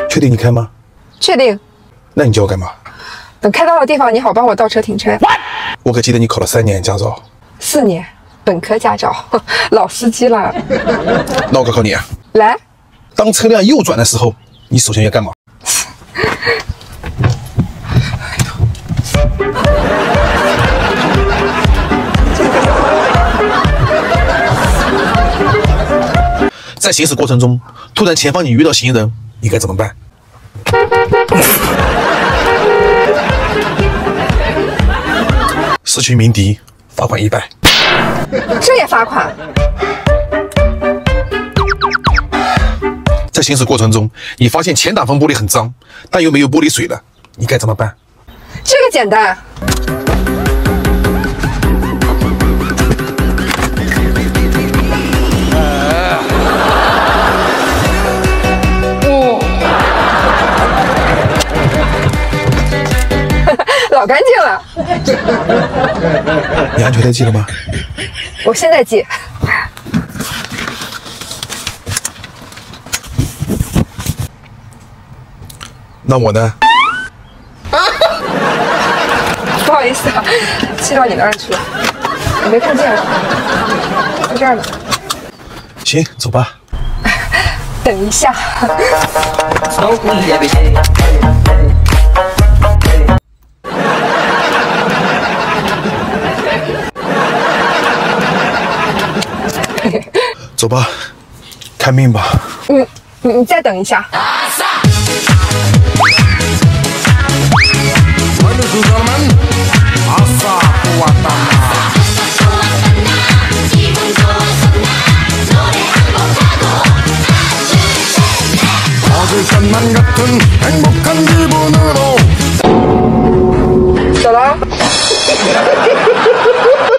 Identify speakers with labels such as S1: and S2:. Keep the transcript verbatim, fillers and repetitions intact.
S1: 确定你开吗？
S2: 确定。
S1: 那你叫我干嘛？
S2: 等开到了地方，你好帮我倒车停车。
S1: 我可记得你考了三年驾照。
S2: 四年，本科驾照，老司机了。
S1: 那我考考你啊。
S2: 来。
S1: 当车辆右转的时候，你首先要干嘛？在行驶过程中，突然前方你遇到行人，你该怎么办？失去鸣笛，罚款一百。
S2: 这也罚款？
S1: 在行驶过程中，你发现前挡风玻璃很脏，但又没有玻璃水了，你该怎么办？
S2: 这个简单。老干净了。
S1: 你安全带系了吗？
S2: 我现在系。
S1: 那我呢？
S2: 不好意思啊，系到你那儿去了，我没看见，在这儿呢。
S1: 行，走吧。
S2: 等一下。
S1: 走吧，看命吧。
S2: 嗯，你你再等一下。走了。